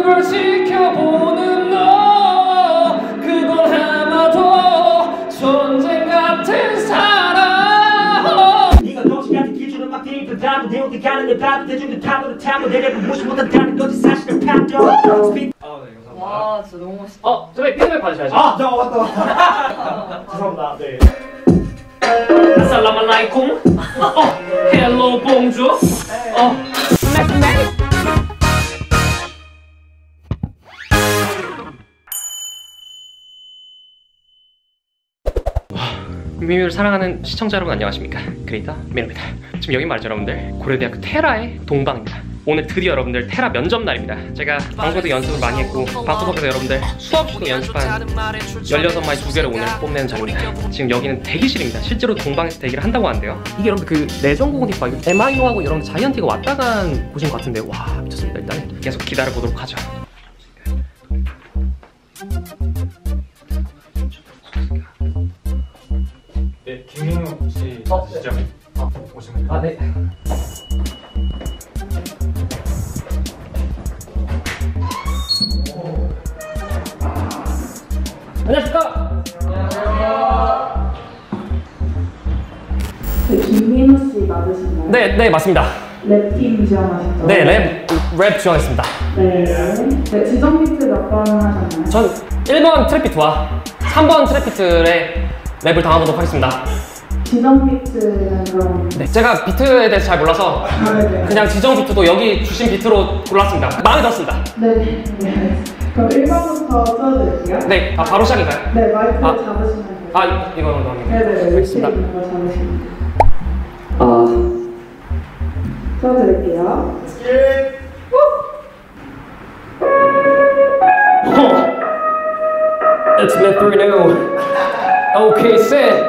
널 지켜보는 너 그건 아마도 전쟁 같은 사랑. 네가 덩치 같은 기준은 막 뒤에 가고 내 어디 가는 내 밥을 대중들 타고 내려고 무시 못한다는 거지 사실은 팝죠. 와 진짜 너무 멋있다. 저희 피드백 받으셔야죠. 저 왔다. 죄송합니다. 네. 아살라말라이쿰. 헬로 봉주. 맥. 미미를 사랑하는 시청자 여러분 안녕하십니까? 크리에이터 민호입니다. 지금 여기 말이죠 여러분들, 고려대학교 테라의 동방입니다. 오늘 드디어 여러분들 테라 면접 날입니다. 제가 방송도 연습을 많이 했고 방송국에서 여러분들 수없이도 연습한 16마리 2개를 오늘 뽐내는 자리입니다. 지금 여기는 대기실입니다. 실제로 동방에서 대기를 한다고 하는데요. 이게 여러분들 그 레전고고니까 MI노하고 이런 자이언티가 왔다 간 곳인 것 같은데 와 미쳤습니다. 일단 계속 기다려보도록 하죠. 네, 김민우 씨 맞으시죠? 오시면 돼요. 네. 안녕하십니까? 안녕하세요. 김민우 씨 맞으신가요? 네 맞습니다. 랩팀 지원하셨죠? 네, 랩 지원했습니다. 네, 지정 비트 몇 번 하셨나요? 전 1번 트랩비트와 3번 트랩비트의 랩을 당해보도록 하겠습니다. 지정 비트는 그럼 네, 제가 비트에 대해서 잘 몰라서 그냥 지정 비트도 여기 주신 비트로 골랐습니다. 마음에 들었습니다. 네. 그럼 1번부터 써드릴게요. 네, 바로 시작인가요? 네, 마이크 잡으시면 돼요. 이거 넘깁니다. 네네, 알겠습니다. 있는 거 잡으시면 돼요. 써드릴게요. It's meant for now. Okay, set.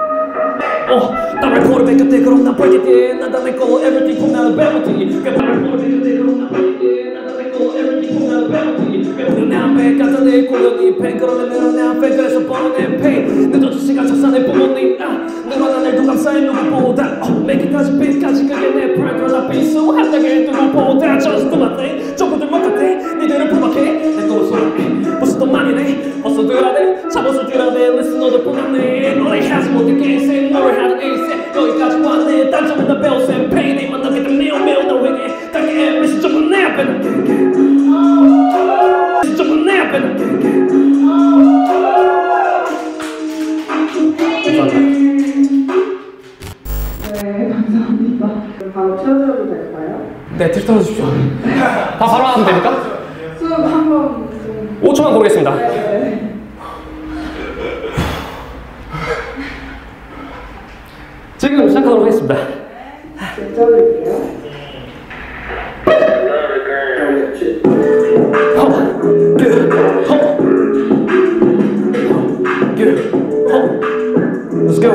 나를 보러 뺏겼대 그럼 난 벌겠대. 난 다 내 거 everything from now to beauty. 나를 보러 뺏겼대 그럼 난 벌겠대. 난 다 내 거 everything from now to beauty. 내 앞에 가서 내 고연이 팬 그러면 내려 내 앞에 그래서 뻔해 페인. 늦어진 시간 첫산에 부모님 누가 나를 더 감사해 누구보다 make it 다시 빛까지 그게 내 pride girl I've been so hot that 누구보다 just do my thing. 조금들 못 같대 니들을 포박해 내 거울 소리 벌써 더 많이 내 어서 들어대 잡아서 들어대 listen 너도 뽑았네 너네 하지 못해 게임세 너를 하는 에이세 여기까지 왔네 단점은 다 배웠어 페인이 만나게 된 매우 너에게 땅에 미신 점은 내 앞에 미신 점은 내 앞에 네, 감사합니다. 그럼 바로 채워줘도 될까요? 네, 틀어주십시오. 바로 하면 됩니까? 수업 한번 좀... 5초만 고르겠습니다. 네. 지금 시작하도록 하겠습니다. 네, 써드릴게요. Let's go.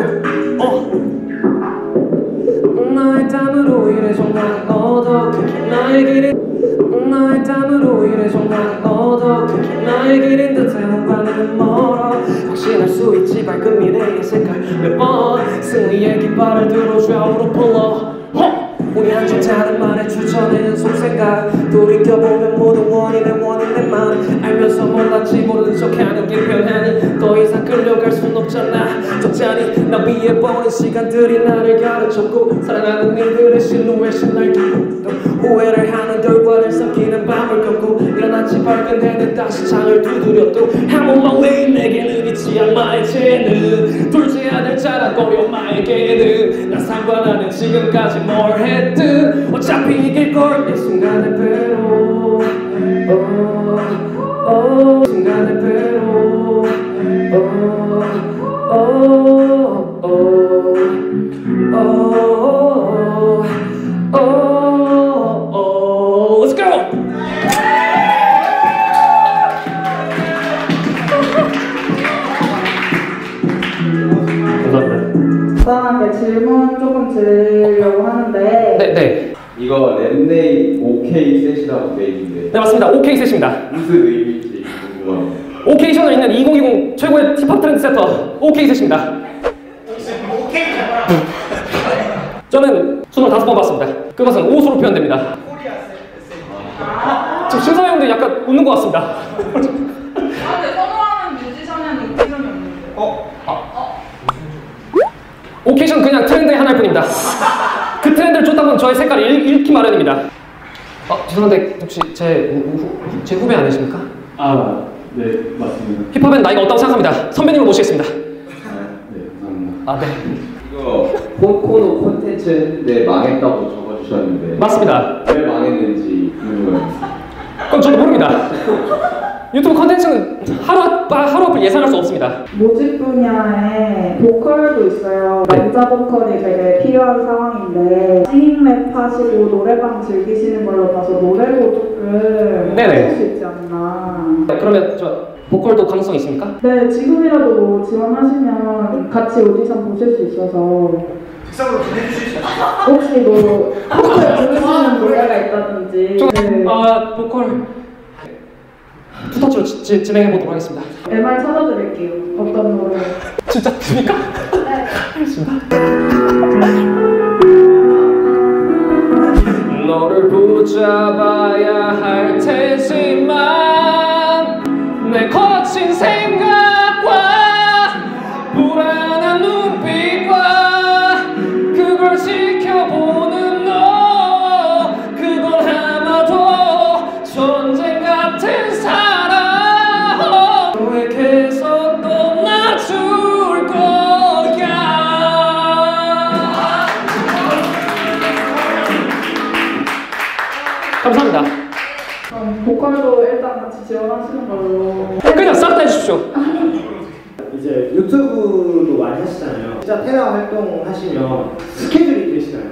나의 땀으로 인해 정말 어떻게 나의 길은 나의 땀으로 인해 정말 어떻게 나의 길인 듯해 한반은 멀어 확신할 수 있지 밝은 미래의 색깔 몇번 승리의 깃발을 들어 좌우로 불러 우리 안 좋다는 말에 추천해는 속생각 돌이켜보면 모든 원인의 원인 내 맘 알면서 몰랐지 모르는 척하는 게 변하니 더 이상 끌려갈 순 없잖아 적잖이 낭비해버린 시간들이 나를 가르쳤고 사랑하는 일들의 실루엣이 날 두고 후회를 하는 결과를 삼키는 밤을 겪고 일어났지 밝은 해는 다시 창을 두드렸도 한 번만 왜 내게는 있지 악마의 죄는 돌지 않을 자랑거려 마에게는 난 상관하는 지금까지 뭘 했든 어차피 이길걸 이 순간의 배로 순간의 배로 Let's go! 감사합니다. 간단하게 질문 조금 드리려고 하는데 네. 이거 랩네이 OK 셋이라고 돼 있는데 네 맞습니다. OK 셋입니다. 무슨 의미인지 궁금합니다. OK션에 있는 2020 최고의 힙합 트렌드 세터 OK 셋입니다. 저는 수능 5번 봤습니다. 그것은 옷으로 표현됩니다. 지금 심사위원 사람들이 약간 웃는 것 같습니다. 근데 선호하는 뮤지션은 오케이션이 없는데. 오케이션 그냥 트렌드의 하나일 뿐입니다. 그 트렌드를 쫓다 보면 저의 색깔이 잃기 마련입니다. 죄송한데 혹시 제 후배 아니십니까? 아, 네, 맞습니다. 힙합엔 나이가 없다고 생각합니다. 선배님을 모시겠습니다. 네, 감사합니다. 네. 이거 코너 콘텐츠 했는데 망했다고 적어주셨는데 맞습니다. 왜 망했는지 궁금해요. 그건 저도 모릅니다. 유튜브 컨텐츠는 하루 앞을 예상할 수 없습니다. 모집 분야에 보컬도 있어요. 남자 보컬이 되게 필요한 상황인데 싱잉랩 하시고 노래방 즐기시는 걸로 봐서 노래로 조금 하실 수 있지 않나. 그러면 저 보컬도 가능성 있습니까? 네, 지금이라도 지원하시면 같이 오디션 보실 수 있어서 특성으로 보내주실 수 있어요? 혹시 뭐 평소에 부르시는 노래가 있다든지 네. 보컬 투터치로 진행해보도록 하겠습니다. MR 찾아드릴게요. 어떤 노래? 진짜 됩니까? 네. 알겠습니다. 너를 붙잡아야 할 테지만 내 거친 생각과 불안한 눈빛과 그걸 지켜보는 너 그건 아마도 전쟁 같은 사랑 너에게서 떠나줄 거야. 감사합니다. 보컬도 일단 같이 지원하시는 걸로. 그냥 싹 다 해주십시오. 이제 유튜브도 많이 하시잖아요. 진짜 테라 활동하시면 스케줄이 되시나요?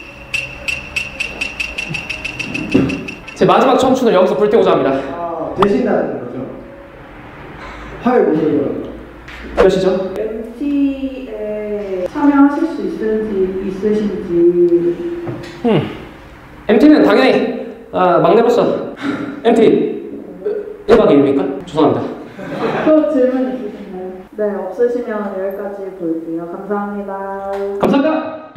제 마지막 청춘을 여기서 불태우자 합니다. 되신다는 거죠? 화요일 목요일 몇 시죠? MT에 참여하실 수 있으신지. MT는 당연히 막내로서 MT 1박 2일입니까? 죄송합니다. 또 질문 있으신가요? 네, 없으시면 여기까지 볼게요. 감사합니다. 감사합니다.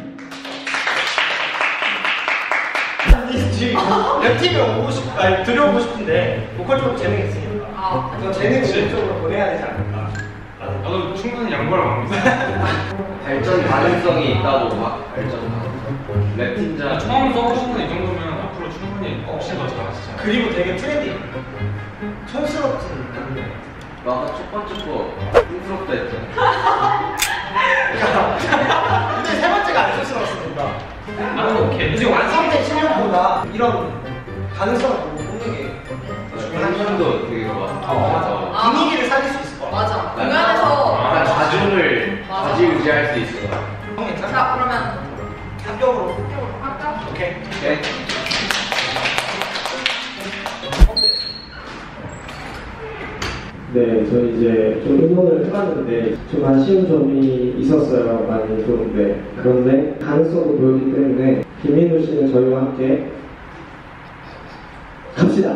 랩팀에 들여오고 싶은데 보컬 쪽으로 재능이 있으니까 재능 쪽으로 보내야 되지 않을까. 나도 충분히 양보를 하고 있어. 발전 가능성이 있다고 막 발전. 랩 팀장. 처음 써보시는 이 정도면 앞으로 충분히 훨씬 더 잘하시죠. 그리고 되게 트렌디. 촌스럽진 않네. 나가 첫 번째 거 촌스럽다 했잖아. 근데 세 번째가 안 촌스러웠으니까. 나는 오케이. 지금 완성된 실력보다 이런 가능성을 보고 뽑는 게 한편도 되게 좋아. 분위기를 살릴 수 있을 것 같아. 맞아. 공연에서 자중을 좌지우지할 수 있을 것 같아. 형 괜찮아? 자 그러면 합격으로. 할까? 오케이. 오케이. 네, 저희 이제 좀 응원을 해봤는데 좀 아쉬운 점이 있었어요. 많이 좋은데 그런데 가능성도 보였기 때문에 김민우 씨는 저희와 함께 갑시다.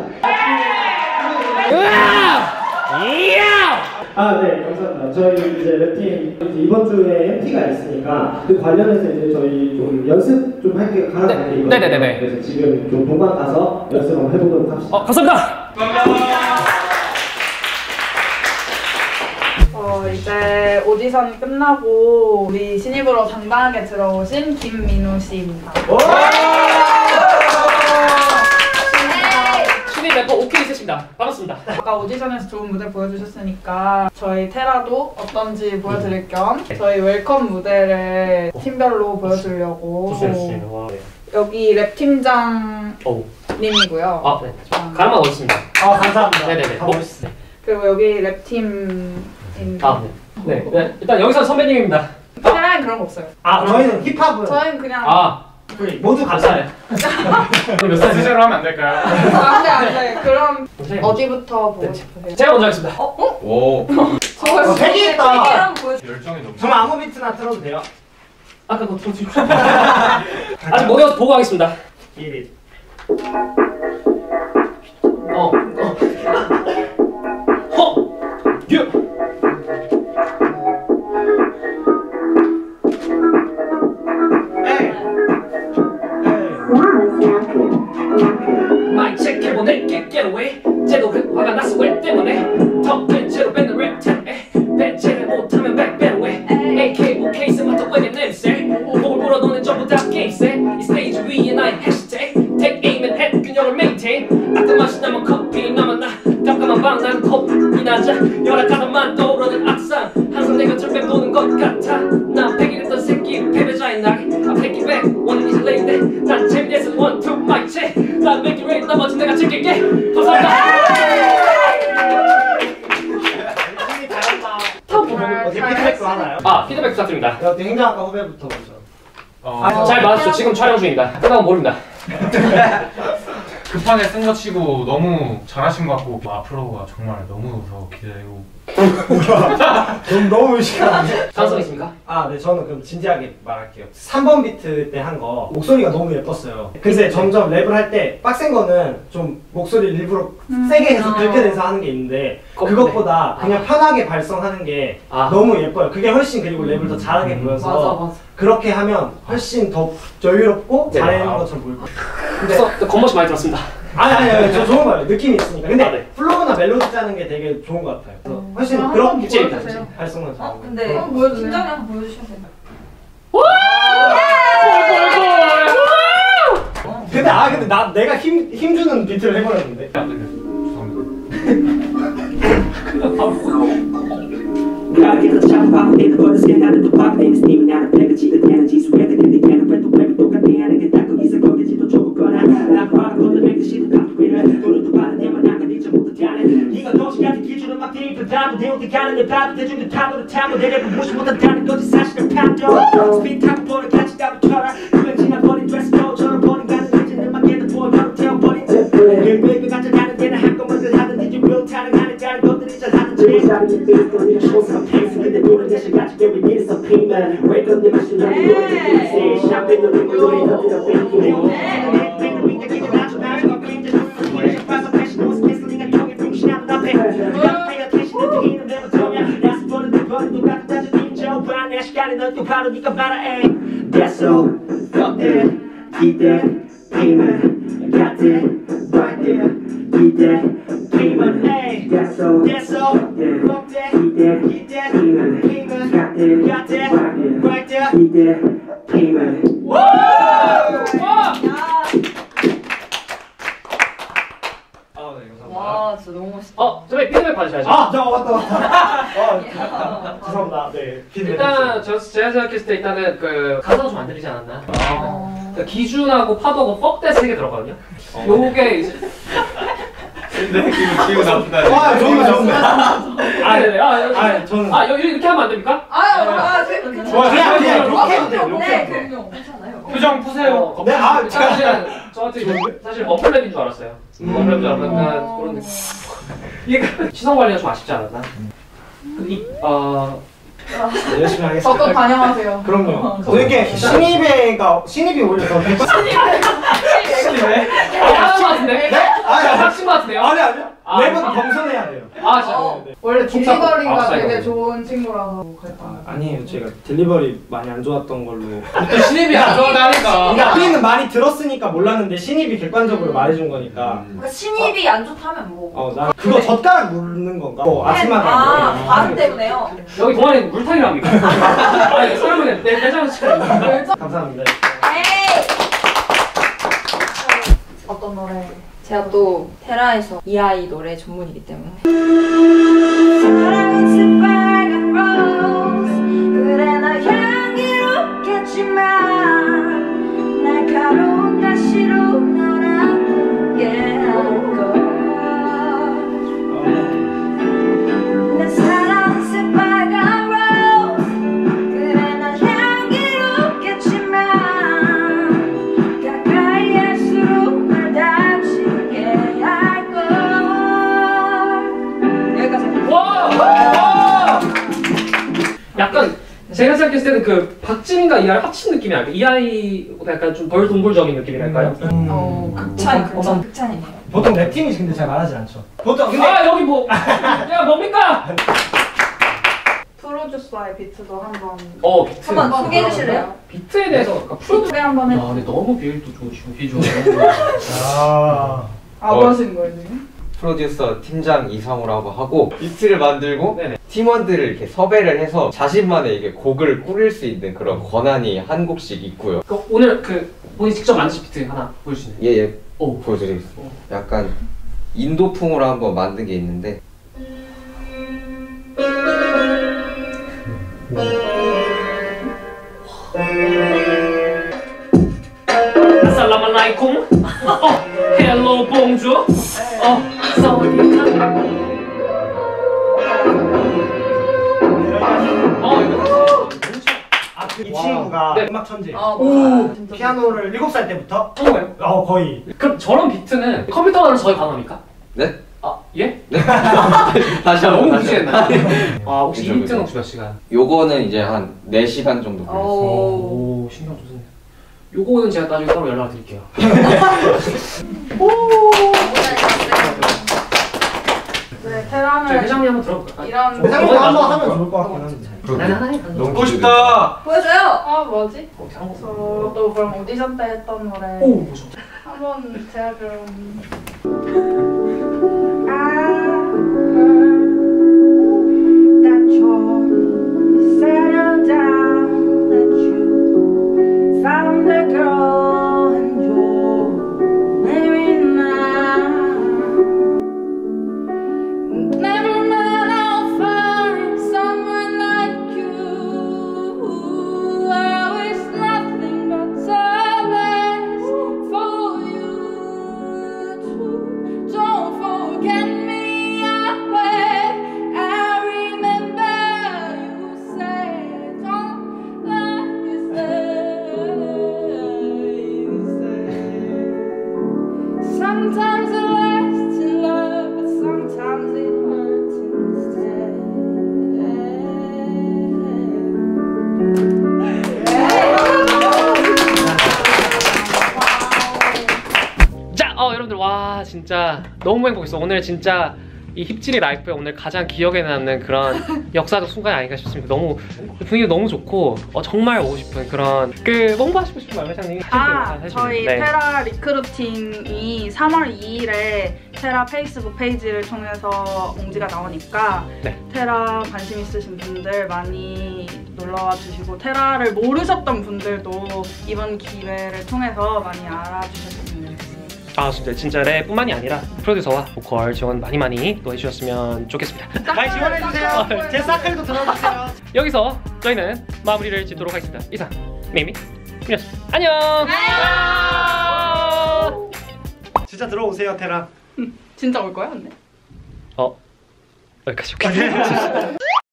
네, 감사합니다. 저희 이제 랩팀 이번 주에 MT가 있으니까 그 관련해서 이제 저희 좀 연습 좀 할게요. 가는 게 있거든요. 네네네네. 그래서 지금 좀 본관 가서 연습 한번 해보도록 합시다. 감사합니다. 이제 오디션이 끝나고 우리 신입으로 당당하게 들어오신 김민우 씨입니다. 신입 래퍼 오케이 있으십니다. 반갑습니다. 아까 오디션에서 좋은 무대 보여주셨으니까 저희 테라도 어떤지 보여드릴 겸 저희 웰컴 무대를 팀별로 보여주려고 여기 랩 팀장님이고요. 네. 가르마 어딨습니다. 감사합니다. 네네네. 그리고 여기 랩팀 네. 일단 여기서 선배님입니다. 테라엔 그런 거 없어요. 저희는 힙합은 저희는 그냥 모두 감사해요. 몇 살? 스스로 하면 안 될까요? 안돼 그럼 어디부터 보고 싶으세요? 제가 먼저 하겠습니다. 오. 패기있다. 열정이 너무. 정말 아무 비트나 틀어도 돼요? 아까 그거 들어주십시오. 아직 목에 보고 하겠습니다. 1위. 마이크 체크 해보내 get away 화가 났어 왜 때문에 더 벤체로 뱉는 랩템 벤체를 못하면 백배로 해 AK 뭐 케이스 맡아 왜내 냄새 목을 불어 너네 전부 다 게임세 이 스테이지 위에 나의 해시태그 Take aim and head 균형을 maintain 아까 마신 남은 커피 나만 나 깜깜한 방 나는 커피 나자 열악하다만 떠오르는 악상 항상 내 곁을 맴도는 것 같아 난 패기했던 새끼 패배자의 날 I take it back 원은 이제 레이데 난 재미있어 one two mic check 난 make it rain 나머지 내가 챙길게 감사합니다 피드백도 하나요? 아 피드백 부탁드립니다 행정학과 후배부터 먼저. 잘 맞았죠 지금 촬영 중입니다 끝나고 모릅니다 급하게 쓴 거 치고 너무 잘하신 것 같고 앞으로가 정말 너무 더 기대되고 너무 의식하는데? 가능성 있습니까? 아, 네, 저는 그럼 진지하게 말할게요. 3번 비트 때 한 거 목소리가 너무 예뻤어요. 근데 점점 랩을 할 때 빡센 거는 좀 목소리를 일부러 세게 해서 긁게 돼서 하는 게 있는데 그것보다 그냥 편하게 발성하는 게 너무 예뻐요. 그게 훨씬 그리고 랩을 더 잘하게 보여서 맞아. 그렇게 하면 훨씬 더 여유롭고 잘하는 것처럼 보일 거예요. 근데 겉멋이 많이 들었습니다 아니, 저 좋은 거예요. 느낌이 있으니까. 근데 네. 플로우나 멜로디 짜는 게 되게 좋은 것 같아요. 그래서 훨씬 그렇게 보여주세요. 발성을 잘하고. 근데 보여주세요. 김정이 한번 보여주셔야 돼요. 근데 내가 힘 주는 비트를 해버렸는데. 가게에서 참 파고내는 버릇에 나는 또 파고내는 스님이 나는 배가 지긋대는 지수에 근데 걔는 왜또 똑같아 하는 게 딱 거기서 거기지도 좁거나 나도 알아 건너면 그 시도 값을 돈을 또 받은 내만 나가 잊지 못하자는 이거 도시 같은 기준은 막 대입을 다고 대우게 가는 내 밥을 대중도 타고를 타고 내려고 무시 못한다는 거지 사실은 판도 스피드 타고 보는 같이 가부쳐라 그냥 지나버린 드레스 코드처럼 버린 가는 이제는 막 얘는 부어가로 태워버린 그 같은 나는 데는 한꺼번에 하든지 좀 묘타는 하는 다른 것들이 잘하든지 근데 노는 대신 같이 get with it some payment wake up 내 마신 너의 노래 듣고 있어 샴페인 노는 거 노래 더 들어 뺏기고 That's all, fuck that, keep that, payment, got that, right there, keep that, payment, hey, that's all, fuck that, keep that, payment, got that, right there, keep that, payment. 와 진짜 너무 멋있다. 저희 피드백 받으셔야죠 맞다. 죄송합니다. 네, 피드백. 일단 제가 생각했을 때 일단은 그 가사가 좀 안 들리지 않았나? 그러니까 기준하고 파도하고 퍽대 3개 들어가거든요. 요게 이제 근데 기분 나쁘다. 좋은 거 좋은 거. 네네. 저는 이렇게 하면 안 됩니까? 그냥 이렇게 해도 돼요. 네, 그럼요. 괜찮아요. 표정 푸세요. 네, 저한테 사실 머플랩인 줄 알았어요. 머플랩인 줄 알았나 그런 느낌. 이게 시선 관리가 좀 아쉽지 않았나? 열심히 하겠습니다. 적극 반영하세요. 그럼요. 이렇게 신입이 오히려 더 하신 것 같은데? 네? 하신 것 같은데요? 아니요. 랩은 겸손해야 돼요. 진짜? 원래 딜리버리가 아, 되게 진짜. 좋은 친구라서 그랬던 아니에요. 제가 딜리버리 많이 안 좋았던 걸로. 또 신입이 안 좋아하니까. 그러니까 우리는 많이 들었으니까 몰랐는데 신입이 객관적으로 말해준 거니까. 그러니까 신입이 안 좋다면 뭐? 나 그거 젓가락 묻는 건가? 아침마다. 반 때문에요. 여기 동아리 물탕이랍니까? 아니 사람은 내장을 시켜야 감사합니다. 에이! 어떤 노래? 제가 또 테라에서 이 아이 노래 전문이기 때문에 사랑은 새빨간 rose 그래 나 향기롭겠지만 날카로운 가시로 널 아프게 할걸 내 사랑은 새빨간 rose 그래 나 향기롭겠지만 가까이 할수록 널 다치게 할걸 여기까지. 약간 제가 생각했을 때는 그 박진인가 이하를 합친 느낌이 아닐까? 이 아이보다 약간 좀 덜 동굴적인 느낌이랄까요? 극찬이네요. 보통 랩팀이 근데 잘 말하지 않죠. 보통 근데 여기 뭐 야 뭡니까? 프로듀서의 비트도 한번 비트 한번 소개해 주실래요? 비트에 대해서 아까 프로듀 소개 한번 해. 근데 너무 비율도 좋으시고 비주얼 안 하시는 거예요 지금? 프로듀서 팀장 이상우라고 하고 비트를 만들고 팀원들을 이렇게 섭외를 해서 자신만의 이게 곡을 꾸릴 수 있는 그런 권한이 한 곡씩 있고요. 오늘 본인 직접 만드신 비트 하나 보여주시나요? 예. 보여드리겠습니다. 약간 인도풍으로 한번 만든 게 있는데 아살라말라이쿰 헬로 봉주 사와디카 이 친구가 음악 천재예요. 오, 피아노를 7살 때부터? 거의. 그럼 저런 비트는 컴퓨터로 저희 가능합니까? 네? 예? 네. 다시 한번 너무 무시했나요? 혹시 그죠, 비트는 그죠. 혹시 몇 시간? 요거는 이제 한 4시간 정도 걸렸어요. 오, 신경 좋습니다. 요거는 제가 나중에 따로 연락을 드릴게요. 네, 테라는 회장님 한번 들어볼까요? 이런 회장님 한번 하면 좋을 것 같긴 한데. 너무 보고 싶다. 보여줘요! 뭐지? 저도 그럼 오디션 때 했던 노래 뭐죠? 한번 제가 그럼 that you settled down, that you found a girl and you're married now. Never mind, I'll find someone like you. I wish nothing but the best for you too. Don't forget me, I beg. I remember you said, don't let me say. Sometimes it lasts in love, but sometimes it hurts instead. 자, 여러분들 와 진짜 너무 행복했어. 오늘 진짜 이 힙질이 라이프에 오늘 가장 기억에 남는 그런 역사적 순간이 아닌가 싶습니다. 너무 분위기 너무 좋고 정말 오고 싶은 그런 홍보하시고 싶은 말 회장님. 저희 테라 리크루팅이 3월 2일에 테라 페이스북 페이지를 통해서 공지가 나오니까 테라 관심 있으신 분들 많이 놀러와 주시고 테라를 모르셨던 분들도 이번 기회를 통해서 많이 알아주셨으면 좋겠습니다. 진짜 랩뿐만이 아니라 프로듀서와 보컬 지원 많이 또 해주셨으면 좋겠습니다. 많이 지원해주세요. 제 사클도 들어주세요. 여기서 저희는 마무리를 짓도록 하겠습니다. 이상 미미 미였습니다. 안녕. 진짜 들어오세요, 테라. 진짜 올 거야, 근데? 여기까지 올게요.